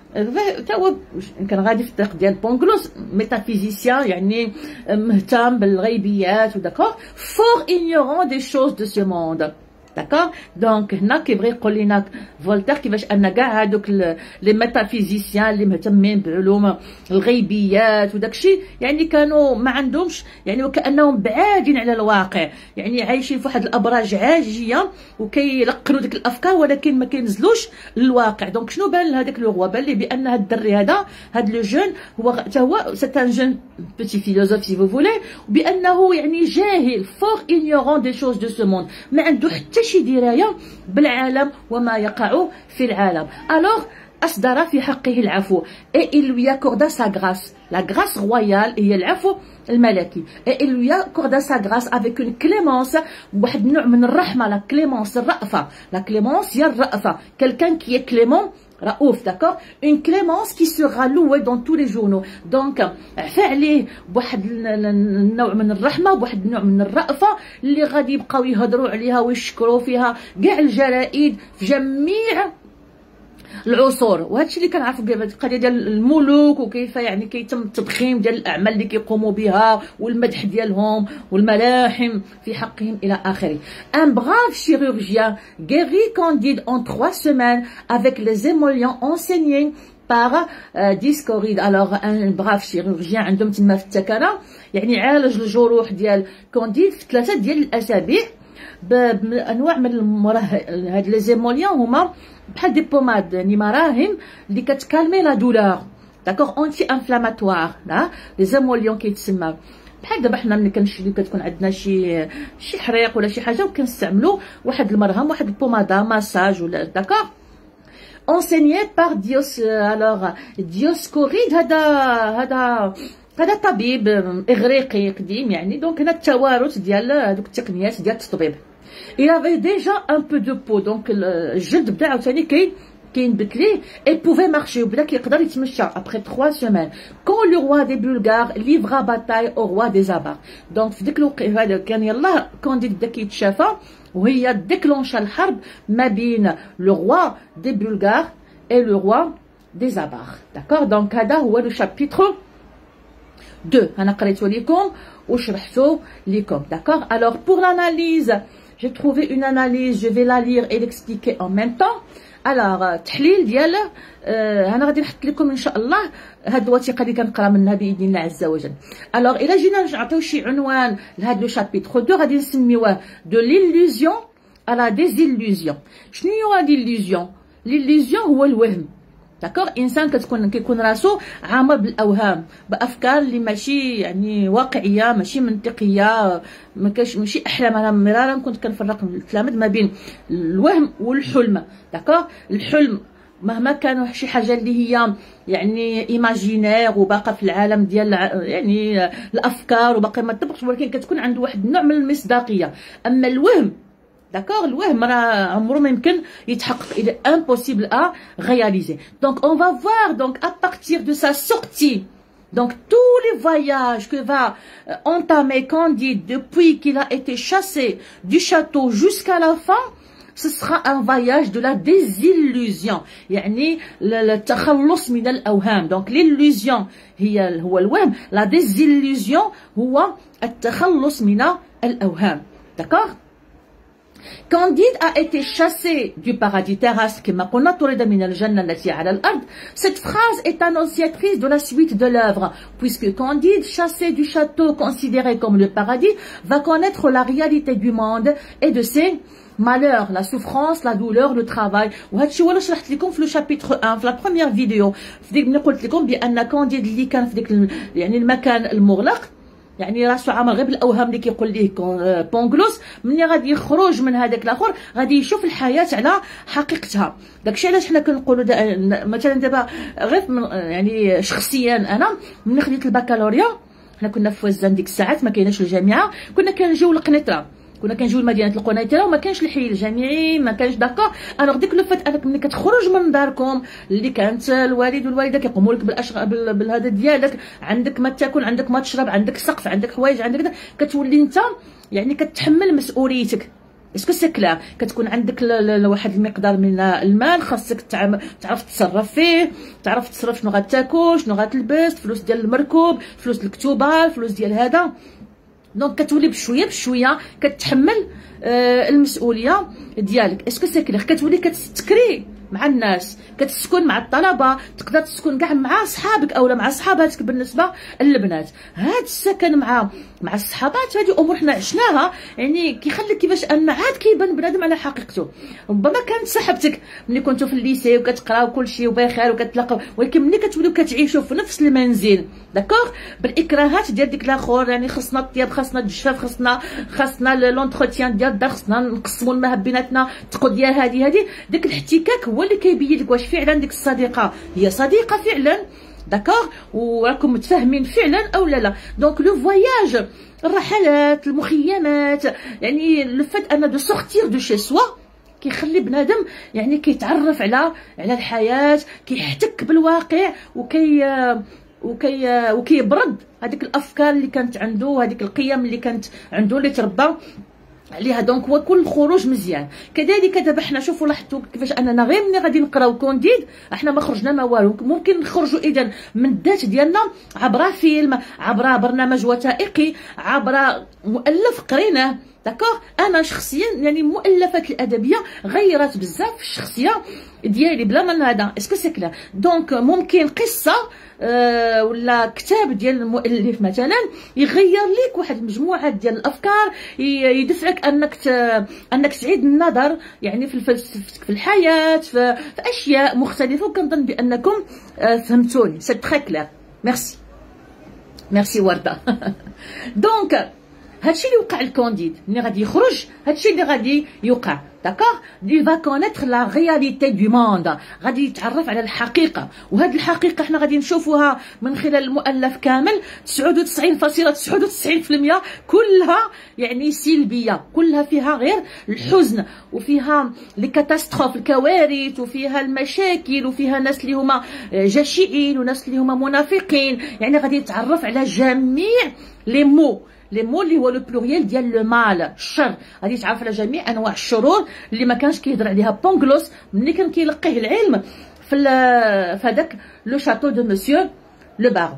تا هو كان غادي في الطريق ديال بونغلوس، ميتافيزيسيان يعني مهتم بالغيبيات وداكور، فور ignorant des choses de ce monde. داكوغ. دونك هنا كيبغي يقول لنا فولتير كيفاش ان كاع هادوك لي ميتافيزيسيان اللي مهتمين بعلوم الغيبيات وداكشي يعني كانوا ما عندهمش، يعني وكانهم بعادين على الواقع، يعني عايشين في واحد الابراج عاجيه وكيلقنوا ديك الافكار ولكن ما كينزلوش للواقع. دونك شنو بان لهذاك لو روا؟ بان ليه بان هاد الدري هذا هاد لو جون هو حتى هو سي ان جون بيتي فيلوزوف سي فو فولي، وبانه يعني جاهل فور ignorant des choses de ce monde، ما عنده حتى شي درايه بالعالم وما يقع في العالم. alors أصدر في حقه العفو. et il lui accorda sa grâce. la grâce royale هي العفو الملكي. et il lui accorda sa grâce avec une clémence، واحد النوع من الرحمه. la clémence الرأفه. la clémence هي الرأفه. quelqu'un qui est clément رؤوف. d'accord. une clémence qui sera louée dans tous les journaux. donc عفا عليه بواحد النوع من الرحمه، بواحد النوع من الرأفه اللي غادي يبقاو يهضروا عليها ويشكروا فيها كاع الجرائد في جميع العصور. وهذا الشيء اللي كنعرفوا به القضيه ديال الملوك، وكيف يعني كيتم التضخيم ديال الاعمال اللي كيقوموا بها والمدح ديالهم والملاحم في حقهم الى اخره. un brave chirurgien guérit Candide en trois semaines avec les émollients enseignés par euh, Discoride. alors un brave chirurgien عندهم تما في التكنه يعني عالج الجروح ديال كونديد في ثلاثه ديال الاسابيع بانواع من المراه. هاد لي زيموليون هما بحال دي بوماد، يعني مراهم اللي كتكالمي لا دولور. داكوغ. اونتي انفلاماتوار. لي زيموليون كيتسمى بحال دابا حنا ملي كنشريو كتكون عندنا شي شي حريق ولا شي حاجه وكنستعملوا واحد المرهم واحد البوماده مساج ولا. داكوغ. enseigné par Dios. alors Dioscoride هذا هذا هذا طبيب اغريقي قديم يعني. دونك هنا التوارث ديال هذوك التقنيات ديال التطبيب. il avait déjà un peu de peau. دونك الجلد بدا عاوتاني كي كينبت ليه. et pouvait marcher وبدا كيقدر يتمشى. après trois semaines quand le roi des Bulgares livra bataille au roi des Avars. دونك في ديك الوقت هذا كان يلاه كونديد بدا كيتشافى وهي ديكلونشا الحرب ما بين لو روا دي بلغار اي لو روا دي زابار. داكوغ. دونك هذا هو لو شابيتر deux. انا قريته لكم وشرحته لكم. داكوغ. alors pour l'analyse j'ai trouvé une analyse, je vais la lire et l'expliquer en même temps. alors تحليل ديال آه انا غادي نحط لكم ان شاء الله هاد الوثيقه اللي كنقرا منها باذن الله عز وجل. alors الا جينا نعطيو شي عنوان لهاد لو شابيتر deux غادي نسميوه de l'illusion à la désillusion. شنو هو l'illusion؟ l'illusion هو الوهم. داكوغ. انسان كتكون كيكون راسو عامر بالاوهام، بافكار اللي ماشي يعني واقعيه، ماشي منطقيه، ما كاش ماشي احلام. انا مرارا كنت كنفرق التلاميذ ما بين الوهم والحلم. داكوغ. الحلم مهما كانوا شي حاجه اللي هي يعني ايماجينير وباقا في العالم ديال يعني الافكار وباقي ما طبقش، ولكن كتكون عنده واحد النوع من المصداقيه. اما الوهم d'accord الوهم راه عمره ما يمكن يتحقق، il est impossible à réaliser. Donc on va voir donc à partir de sa sortie donc tous les voyages que va entamer Candide depuis qu'il a été chassé du château jusqu'à la fin. Ce sera un voyage de la désillusion يعني التخلص من الأوهام. donc l'illusion هي هو الوهم، la désillusion هو التخلص من الأوهام. d'accord. Candide a été chassé du paradis terrestre كما قلنا طرد من الجنة التي على الأرض. Cette phrase est annonciatrice de la suite de l'œuvre puisque Candide, chassé du château considéré comme le paradis, va connaître la réalité du monde et de ses malheur, la souffrance, la douleur, le travail. وهذا الشيء وانا شرحت لكم في لو شابيتر واحد في لا بروميير فيديو، في ديك ملي قلت لكم بان كانديد اللي كان في ديك يعني المكان المغلق يعني راسو عامل غير بالاوهام اللي كيقول ليه بونغلوس، ملي غادي يخرج من هذاك الاخر غادي يشوف الحياه على حقيقتها. داكشي علاش حنا كنقولوا مثلا دابا غير يعني شخصيا انا ملي خديت البكالوريا حنا كنا في وزان ديك الساعات ما كايناش الجامعه، كنا كنجيو لقنيطره، كنا كنجيو لمدينه القنيطره وما كانش الحي الجامعي ما كانش داكا. انا ديك لو فات انك ملي كتخرج من داركم اللي كانت الوالد والوالده كيقوموا لك بالاشغال بالهذا ديالك، عندك ما تاكل عندك ما تشرب عندك سقف عندك حوايج عندك دا، كتولي انت يعني كتحمل مسؤوليتك. اسكو سي كلار كتكون عندك واحد المقدار من المال خاصك تعرف تتصرف فيه، تعرف تصرف شنو غتاكل شنو غتلبس، فلوس ديال المركوب، فلوس الكتوبه، فلوس ديال هذا. دونك كتولي بشويه بشويه كتحمل آه المسؤوليه ديالك. اسكو سي كلير كتولي كتسكري مع الناس، كتسكن مع الطلبه، تقدر تسكن كاع مع صحابك اولا مع صحاباتك بالنسبه للبنات. هذا السكن مع مع الصحابات هذه امور حنا عشناها، يعني كيخليك كيفاش ان عاد كيبان بنادم على حقيقته. ربما كانت صاحبتك ملي كنتو في الليسي وكتقراو كلشي وبخير وكتلاقاو، ولكن ملي كتوليو كتعيشوا في نفس المنزل داكوغ بالاكراهات ديال ديك الاخر، يعني خصنا الطياب خصنا الجفاف خصنا خصنا لونتروتيان ديال الدار، خصنا نقسموا الماء بيناتنا، تقضيه هذه هذه داك الاحتكاك هو اللي كيبين لك واش فعلا ديك الصديقه هي صديقه فعلا داكوغ وراكم متفاهمين فعلا او لا لا. دونك لو فواياج الرحلات المخيمات يعني لو فات ان دو سورتير دو شي سوا كيخلي بنادم يعني كيتعرف على على الحياه، كيحتك بالواقع وكي وكي وكيبرد هذيك الافكار اللي كانت عنده، هذيك القيم اللي كانت عنده اللي تربى عليها. دونك هو كل خروج مزيان. كذلك دابا حنا شوفوا لاحظتوا كيفاش اننا غير ملي غادي نقراو كونديد احنا ما خرجنا ما والو، ممكن نخرجوا اذا من الذات ديالنا عبر فيلم، عبر برنامج وثائقي، عبر مؤلف قريناه داكوغ. انا شخصيا يعني المؤلفات الادبيه غيرت بزاف في الشخصيه ديالي بلا ما هذا اسكو سي كلير. دونك ممكن قصه أه ولا كتاب ديال المؤلف مثلا يغير لك واحد المجموعه ديال الافكار، يدفعك انك ت... انك تعيد النظر يعني في فلسفتك في الحياه في... في اشياء مختلفه. وكنظن بانكم أه فهمتوني. سي تري كلير. ميرسي ميرسي ورده. دونك هادشي اللي وقع لكونديد ملي غادي يخرج، هادشي اللي غادي يوقع داكوغ. il va connaître la réalité du monde، غادي يتعرف على الحقيقه، وهاد الحقيقه حنا غادي نشوفوها من خلال المؤلف كامل تسعة وتسعين فاصلة تسعة وتسعين بالمئة كلها يعني سلبيه، كلها فيها غير الحزن وفيها لي كاتاستروف الكوارث وفيها المشاكل وفيها ناس اللي هما جشعين وناس اللي هما منافقين. يعني غادي يتعرف على جميع لي مو لي مو اللي هو لو بلوريال ديال لو مال الشر، غادي يتعرف على جميع انواع الشرور اللي ما كانش كيهضر عليها بونغلوس ملي كان كيلقيه العلم في في هذاك لو شاتو دو مسيو لو بارون.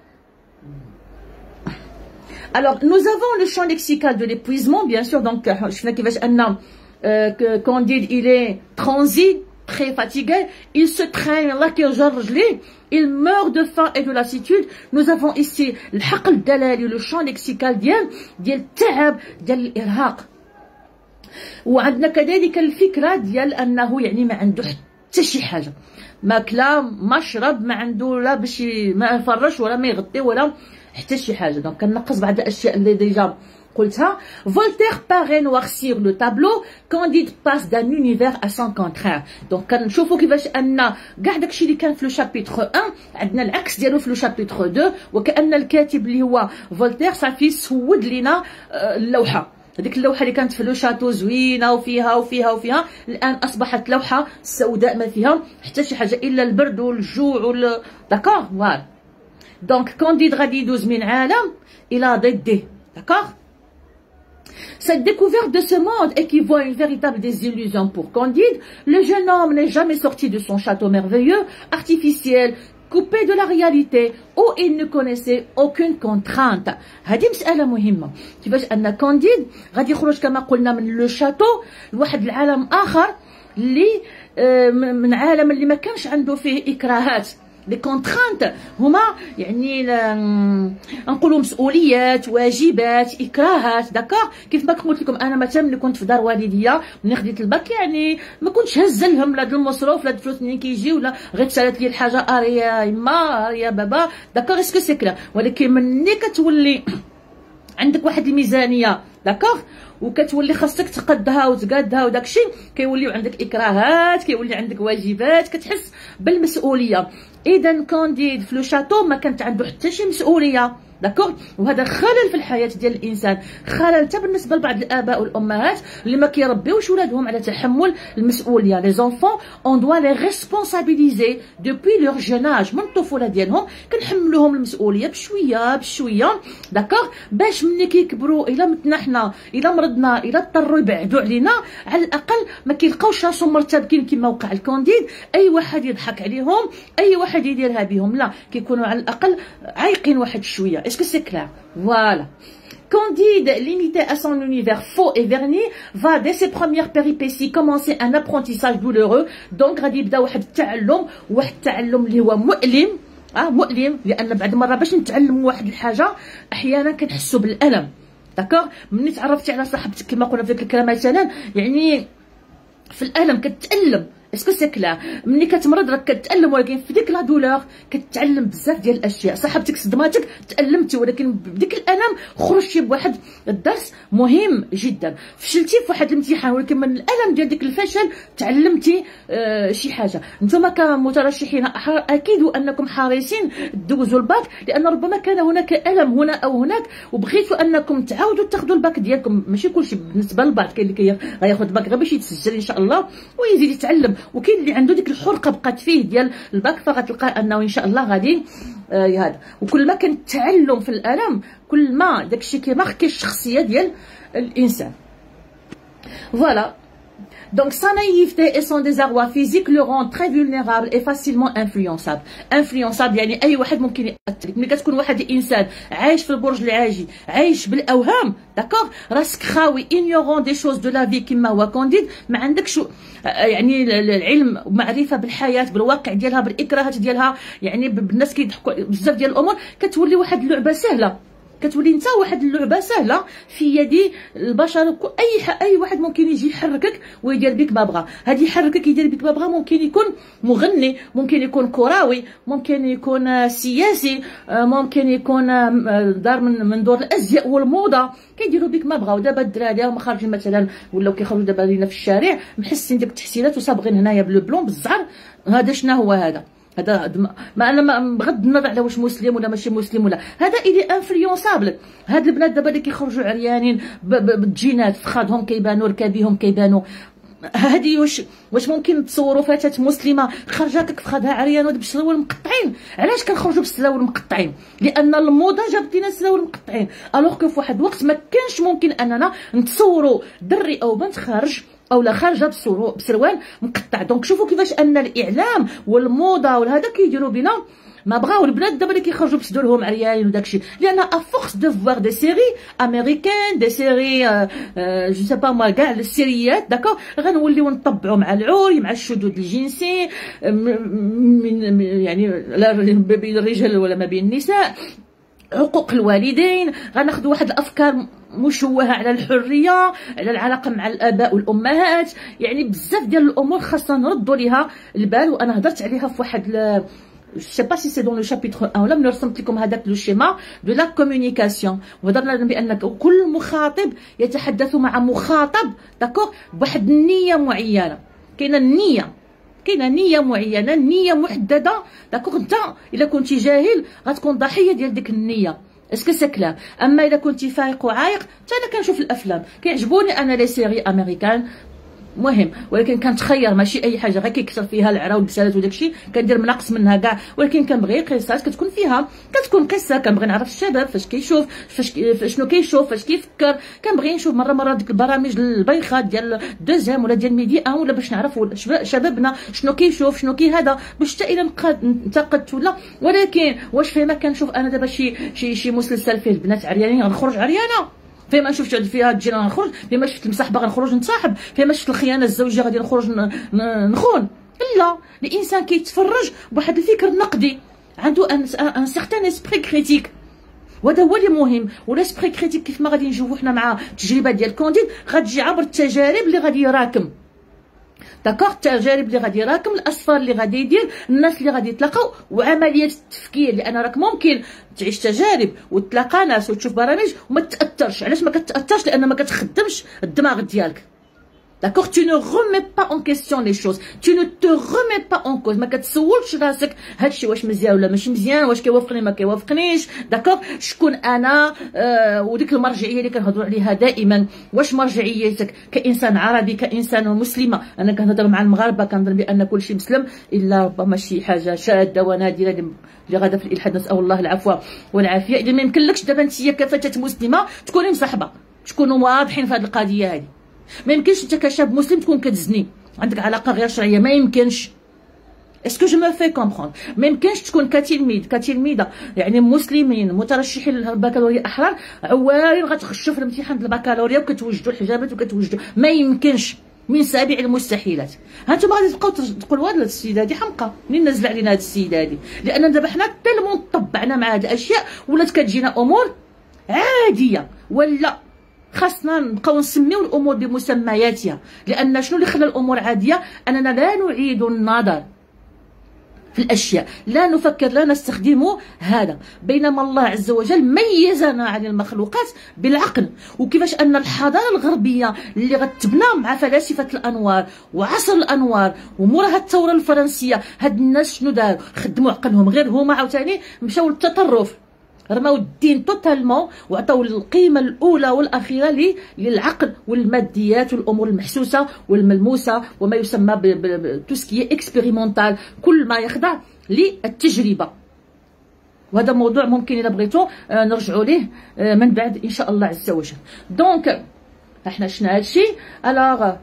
Alors nous avons le champ lexical de l'épuisement bien sûr. Donc شفنا كيفاش ان Candide il est transi très fatigué, il se traîne là كيرجر رجليه، il meurt de faim et de lassitude. Nous avons ici الحقل الدلالي لو شان ليكسيكال ديال ديال التعب ديال الارهاق. وعندنا كذلك الفكره ديال انه يعني ما عنده حتى شي حاجه، ماكله مشرب ما عنده لا باش ما يفرش ولا ما يغطي ولا حتى شي حاجه. دونك كنقص بعض الاشياء اللي ديجا قلتها. فولتير باغي نوارسير لو تابلو، كانديد باس دان اونيفير ا سون كونترير. دونك كنشوفوا كيفاش ان كاع داكشي اللي كان في لو شابيتر واحد عندنا العكس ديالو في لو شابيتر اثنين، وكأن الكاتب اللي هو فولتير صافي سود لينا اللوحه. هذيك اللوحه اللي كانت في لو شاتو زوينه وفيها وفيها وفيها، الان اصبحت لوحه سوداء ما فيها حتى شي حاجه الا البرد والجوع وال داكوغ. فوالا دونك كانديد غادي يدوز من عالم الى ضده. داكوغ. Cette découverte de ce monde équivaut à une véritable désillusion pour Candide. Le jeune homme n'est jamais sorti de son château merveilleux, artificiel, coupé de la réalité, où il ne connaissait aucune contrainte. هذه مسألة مهمة. كيفاش أن كانديد غادي يخرج كما قلنا من لو شاتو لواحد العالم آخر اللي من عالم اللي ما كانش عنده فيه إكراهات. لي كونترانت هما يعني نقولوا مسؤوليات، واجبات، اكراهات. داكوغ. كيف ما قلت لكم انا مثلا ملي كنت في دار والديا ملي خديت الباك يعني ما كنتش هزه لهم لا د المصروف لا د الفلوس منين كيجيو، ولا غير تسالت لي الحاجه ار يا يما ار يا بابا. داكوغ. اسكو سي كلا. ولكن ملي كتولي عندك واحد الميزانيه داكوغ وكتولي خاصك تقدها وتقادها وداكشي، كيوليو عندك اكراهات، كيولي عندك واجبات، كتحس بالمسؤوليه. اذا كانديد في لو شاتو ما كانت عنده حتى شي مسؤوليه. داكوغ. وهذا خلل في الحياه ديال الانسان، خلل حتى بالنسبه لبعض الاباء والامهات اللي ما كيربيوش ولادهم على تحمل المسؤوليه. لي زونفون اون دوا لي ريسبونسابيليزي دوبوي لور جون اج، من الطفوله ديالهم كنحملوهم المسؤوليه بشويه بشويه. داكوغ. باش ملي كيكبروا الا متنا حنا الا مرضنا الا اضطروا يبعدوا علينا، على الاقل ما كيلقاوش راسهم مرتبكين كما وقع الكانديد، اي واحد يضحك عليهم، اي واحد يديرها بهم، لا كيكونوا على الاقل عايقين واحد شويه. Est-ce que c'est clair? Voilà. Candide, limité à son univers faux et verni, va dès ses premières péripéties commencer un apprentissage douloureux. Donc غادي يبدا واحد التعلم، واحد التعلم اللي هو مؤلم. اه مؤلم، لان بعد مره باش نتعلموا واحد الحاجه احيانا كنحسوا بالالم. داكوغ. ملي تعرفتي على صاحبتك كما قلنا في ذيك الكلام مثلا، يعني في الالم كتالم. اسكو سي كلا. ملي كتمرض راك كتالم، ولكن في ديك لا دولور كتعلم بزاف ديال الاشياء. صاحبتك صدماتك تالمتي، ولكن بديك الالم خرجتي بواحد الدرس مهم جدا. فشلتي في واحد الامتحان، ولكن من الالم ديال ديك الفشل تعلمتي آه شي حاجه. نتوما كمترشحين اكيد انكم حريصين تدوزوا الباك، لان ربما كان هناك الم هنا او هناك، وبغيتوا انكم تعاودوا تاخذوا الباك ديالكم. ماشي كلشي بالنسبه للبعض، كاين اللي غياخذ الباك غير باش يتسجل ان شاء الله ويزيد يتعلم، وكاين اللي عنده ديك الحرقه بقات فيه ديال الباك، فغتلقى انه ان شاء الله غادي آه هذا. وكل ما كان التعلم في الالم كل ما داكشي كيماركي الشخصيه ديال الانسان. فوالا. Donc sa naïveté et son désarroi physique le rend très vulnérable et facilement influençable. Influençable يعني اي واحد ممكن ياثر. ملي كتكون واحد الانسان عايش في البرج العاجي، عايش بالاوهام، داكوغ، راسك خاوي ignorant des choses de la vie كما هو كانديد، ما عندكش يعني العلم ومعرفه بالحياه بالواقع ديالها بالاكراهات ديالها، يعني بالناس كيضحكوا بزاف ديال الامور، كتولي واحد اللعبه سهله، كتولي انت واحد اللعبه سهله في يد البشر. اي اي واحد ممكن يجي يحركك ويدير بك ما بغا. هادي يحركك يدير بك ما بغا، ممكن يكون مغني، ممكن يكون كروي، ممكن يكون سياسي، ممكن يكون دار من من دور الازياء والموضه، كيديروا بك ما بغاو. دابا الدراري هما خارجين مثلا ولاو كيخرجوا دابا لينا في الشارع محسين ديك التحسينات وصابغين هنايا بلو بلون بالزعر. هذا شنو هو هذا؟ هذا ما انا بغض النظر على واش مسلم ولا ماشي مسلم ولا هذا الي انفلونسابل. هاد البنات دابا اللي كيخرجوا عريانين بالجينات، فخادهم كيبانوا، ركابيهم كيبانوا، هادي واش واش ممكن تصوروا فتاه مسلمه خرجاتك فخادها عريانه بالسراول مقطعين؟ علاش كنخرجوا بالسراول مقطعين؟ لان الموضه جابت لنا السراول مقطعين، الوغ كو في واحد الوقت ما كانش ممكن اننا نتصوروا دري او بنت خارج او لا خارجه بسروال مقطع. دونك شوفوا كيفاش ان الاعلام والموضه والهذا كيديروا بنا ما بغاو البنات دابا اللي كيخرجوا بصدورهم عريانين وداكشي، لان افورس دو فوار دي سيري امريكان، دي سيري جو سي با موا كاع السيريات، داكور، غنوليو نطبعوا مع العري، مع الشذوذ الجنسي، من يعني لا بين الرجال ولا ما بين النساء، حقوق الوالدين، غناخذوا واحد الافكار مشوهه على الحريه، على العلاقه مع الاباء والامهات، يعني بزاف ديال الامور خاصنا نردوا ليها البال. وانا هضرت عليها في واحد je sais pas si c'est dans le chapitre un ولا من رسمت لكم هذاك لو شيما دو لا كومونيكاسيون، وهضرنا بان كل مخاطب يتحدث مع مخاطب داكوغ بواحد النيه معينه. كاينه النيه، كاينه نيه معينه، نيه محدده داكوغ. انت الا كنتي جاهل غتكون ضحيه ديال ديك النيه. اسكو سي كلار؟ اما الا كنتي فايق وعايق، حتى انا كنشوف الافلام كيعجبوني انا لي سيري امريكان مهم، ولكن كنتخير ماشي اي حاجه غير كيكثر فيها العرا والبسالات وداكشي، كندير مناقص منها كاع، ولكن كنبغي قصص كتكون فيها كتكون قصه، كنبغي نعرف الشباب فاش كيشوف، فاش شنو كيشوف، فاش كيفكر، كنبغي نشوف مره مره ديك البرامج البايخه ديال دوزيام ولا ديال ميدي ان، ولا باش نعرفوا شبابنا شنو كيشوف شنو كي هذا، باش حتى الا انتقدت ولا. ولكن واش فيما كنشوف انا دابا شي شي شي مسلسل فيه البنات عريانين غنخرج عريانه؟ فيما شفت فيها الجيران غنخرج، فيما شفت المصاحبه غنخرج نتصاحب، فيما شفت الخيانه الزوجيه غادي نخرج نخون. لا، الانسان كيتفرج بواحد الفكر نقدي، عنده ان ان سيغتان اسبري كريتيك، وهذا هو اللي مهم. والاسبري كريتيك كيف ما غادي نشوفوا حنا مع التجربه ديال كونديد غتجي عبر التجارب اللي غادي يراكم، داكوغ، التجارب اللي غادي يراكم، الاسفار اللي غادي يدير، الناس اللي غادي يتلاقاو، وعمليه التفكير. لان راك ممكن تعيش تجارب وتلاقى ناس وتشوف برامج وما تاثرش. علاش ما كتاثرش؟ لان ما كتخدمش الدماغ ديالك. D'accord, tu ne remets pas en question les choses, tu ne te remets pas en cause. ما كتسولش راسك هادشي واش مزيان ولا ماشي مزيان، واش كيوافقني ما كيوافقنيش، داكوغ، شكون انا، آه وديك المرجعيه اللي كنهضروا عليها دائما. واش مرجعيتك كانسان عربي، كانسان مسلمه؟ انا كنهضر مع المغاربه كنظن بان كل شيء مسلم، الا ربما شي حاجه شاده ونادره اللي غادا في الالحاد، نسال الله العفو والعافيه. اذا ما يمكنلكش دابا انت كفتاه مسلمه تكوني مصاحبه، تكونوا واضحين في هذه القضيه هذه. ما يمكنش انت كشاب مسلم تكون كتزني، عندك علاقه غير شرعيه، ما يمكنش. اسكو جو مو في كومبروند؟ ما يمكنش تكون كتلميذ كتلميذه يعني مسلمين مترشحين للبكالوريا احرار عوالين غتخشوا في الامتحان ديال البكالوريا وكتوجدوا الحجابات وكتوجدوا، ما يمكنش، من سابع المستحيلات. هانتوما غادي تبقاو تقولوا هاد السيده هادي حمقى، منين نزل علينا هاد السيده هادي؟ لان دابا حنا تلمون طبعنا مع هاد الاشياء ولات كتجينا امور عاديه. ولا خاصنا نبقاو نسميو الامور بمسمياتها، لان شنو اللي خلى الامور عاديه؟ اننا لا نعيد النظر في الاشياء، لا نفكر، لا نستخدم هذا، بينما الله عز وجل ميزنا عن المخلوقات بالعقل. وكيفاش ان الحضاره الغربيه اللي غتبنى مع فلاسفه الانوار وعصر الانوار وموراها الثوره الفرنسيه، هاد الناس شنو داروا؟ خدموا عقلهم، غير هما عاوتاني مشاو للتطرف، رماو الدين توتالمون وعطاو القيمه الاولى والاخيره للعقل والماديات والامور المحسوسه والملموسه وما يسمى تو سكي اكسبيريمونتال، كل ما يخضع للتجربه. وهذا موضوع ممكن اذا بغيتو نرجعوا ليه من بعد ان شاء الله عز وجل. دونك احنا شفنا هادشي. الوغ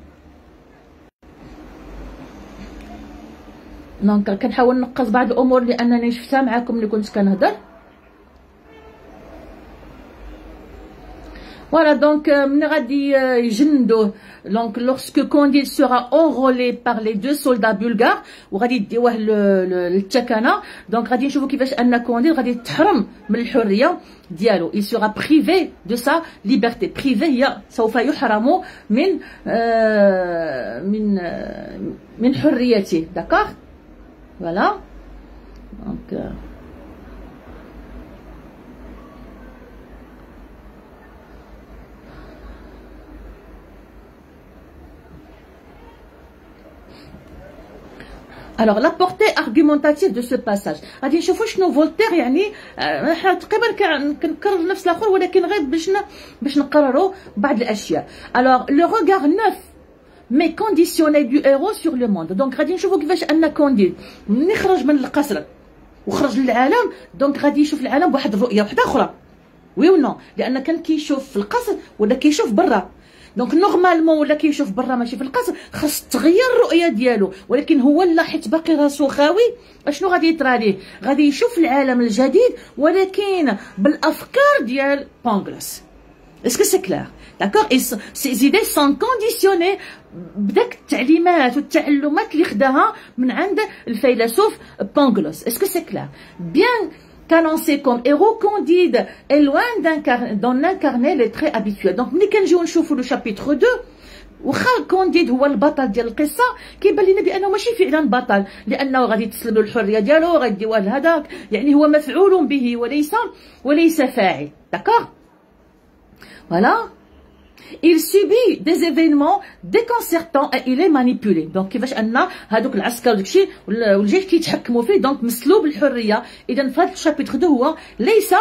دونك كنحاول نقص بعض الامور لانني شفتها معكم اللي كنت كنهضر. Voilà, donc, من غادي يجندوه donc lorsque Candide sera enrôlé par les deux soldats bulgares وغادي يديوه للتكنه، دونك غادي نشوفوا كيفاش ان كونديد غادي يتحرم من الحريه ديالو. il sera privé de sa liberté. privé هي سوف يحرم من آه من آه من حريته. داكوغ فوالا دونك Alors la portée argumentative de ce passage غادي نشوفوا شنو فولتير يعني. حنا تقريبا كنكرر نفس الاخر ولكن غير باش باش نقرروا بعض الاشياء. Alors le regard neuf mais conditionné du héros sur le monde. donc غادي نشوفوا كيفاش ان كونديد ملي خرج من القصر وخرج للعالم، دونك غادي يشوف العالم بواحد الرؤيه واحده اخرى. وي و نو؟ لان كان كيشوف في القصر ولا كيشوف برا. دونك نورمالمون ولا كيشوف برا ماشي في القصر، خاص تغير الرؤيه ديالو. ولكن هو لا، حيت باقي راسو خاوي، اشنو غادي يطرى ليه؟ غادي يشوف العالم الجديد ولكن بالافكار ديال بونغلوس. اسكو سي كلار؟ داكوغ. سي زيدي سون كونديسيوني بداك التعليمات والتعلمات اللي خداها من عند الفيلسوف بونغلوس. اسكو سي كلار؟ بيان qu'annoncé comme héros, Candide est loin d'en incarner les traits habituels. Donc, ملي كنجيو نشوفوا le chapitre deux, واخا كونديد هو البطل ديال القصه، كيبان لنا بانه ماشي فعلا بطل، لانه غادي تسلب له الحريه ديالو، غاديوه لهذاك، يعني هو مفعول به وليس وليس فاعل. داكوغ فوالا. il subit des événements déconcertants et il est manipulé. دونك كيفاش ان هذوك العسكر وداكشي والجيش كيتحكموا فيه، دونك مسلوب الحريه. اذا في هذا الشابيتر دو هو ليس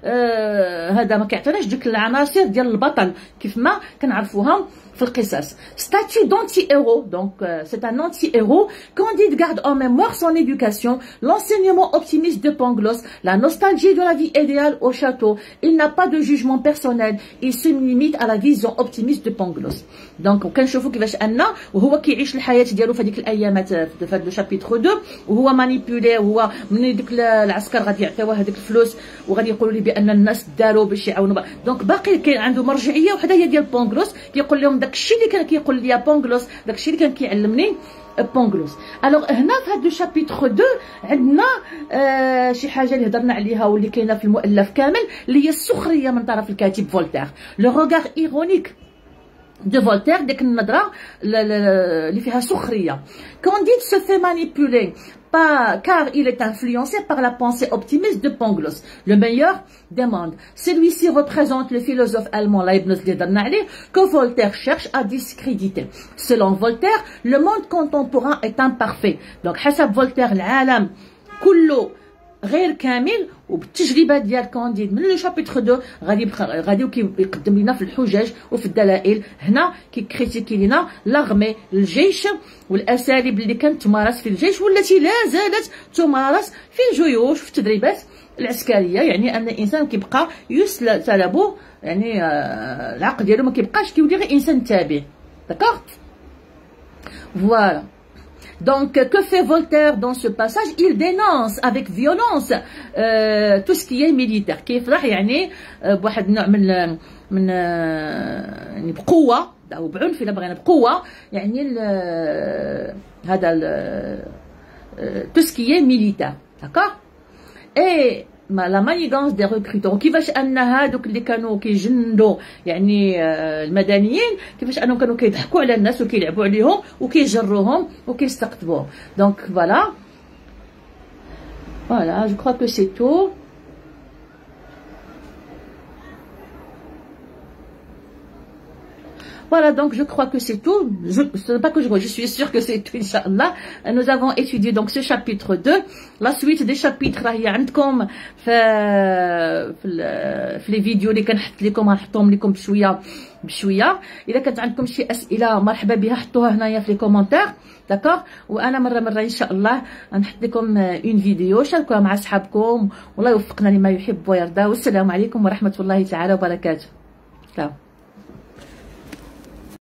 آه هذا ما كيعطيناش ديك العناصر ديال البطل كيف ما كنعرفوها في القصص. statut d'anti-héros, donc euh, c'est un anti-héros. Candide garde en mémoire son éducation, l'enseignement optimiste de Pangloss, la nostalgie de la vie idéale au château. Il n'a pas de jugement personnel, il se limite à la vision optimiste de Pangloss. donc كنشوفوا كيفاش ان وهو كيعيش الحياه ديالو في هذيك الايامات في هذا الشابيتر اثنين، وهو مانيبيولي، وهو من ديك العسكر غادي يعطيوه هذيك الفلوس وغادي يقولوا لي بان الناس داروا باش يعاونوا. دونك باقي كاين عنده مرجعيه وحده هي ديال بونغلوس، كيقول لهم داكشي اللي كان كيقول لي بونغلوس، داكشي اللي كان كيعلمني بونغلوس. الوغ هنا في هذا الشابيتر اثنين عندنا آه شي حاجه اللي هضرنا عليها واللي كاينه في المؤلف كامل، اللي هي السخريه من طرف الكاتب فولتير، لو روغار ايرونيك de Voltaire, ديك النظرة اللي فيها سخرية. Candide se fait manipuler pas, car il est influencé par la pensée optimiste de Pangloss, le meilleur des mondes. Celui-ci représente le philosophe allemand Leibniz que Voltaire cherche à discréditer. Selon Voltaire, le monde contemporain est imparfait. Donc, حسب Voltaire, العالم كله غير كامل. وبالتجربه ديال كانديد من لو شابيتر اثنين غادي غادي كيقدم لنا في الحجج وفي الدلائل. هنا كيكريتيكي لنا لاغمي الجيش والاساليب اللي كانت تمارس في الجيش والتي لا زالت تمارس في الجيوش في التدريبات العسكريه، يعني ان الانسان كيبقى يسلب، يعني العقل ديالو ما كيبقاش كيولي غير انسان تابع. داكوغ فوالا. Donc, que fait Voltaire dans ce passage? Il dénonce avec violence euh, tout ce qui est militaire. كيف راح يعني بواحد النوع من من يعني بقوة أو بعنف إلا بغينا بقوة، يعني هذا tout ce qui est militaire. D'accord? Et لا مانيغونس دي ريكروتور، كيفاش ان هادوك اللي كانوا كيجندوا يعني المدنيين كيفاش انهم كانوا كيضحكوا على الناس وكيلعبوا عليهم وكيجروهم وكيستقطبوهم. دونك فوالا فوالا جو كخوا كو سي تو. Voilà, donc je crois que c'est tout. Je, ce n'est pas que je crois, je suis sûre que c'est tout, Inch'Allah. Nous avons étudié donc ce chapitre deux. La suite des chapitres, راهي عندكم في في les vidéos اللي كنحط لكم، غنحطهم لكم بشويه بشويه. اذا كانت عندكم شي اسئله مرحبا بها حطوها هنايا في لي كومونتير. داكوغ. وانا مره مره ان شاء الله غنحط لكم اون فيديو، شاركوها مع اصحابكم، والله يوفقنا لما يحب ويرضى. والسلام عليكم ورحمه الله تعالى وبركاته. سلام.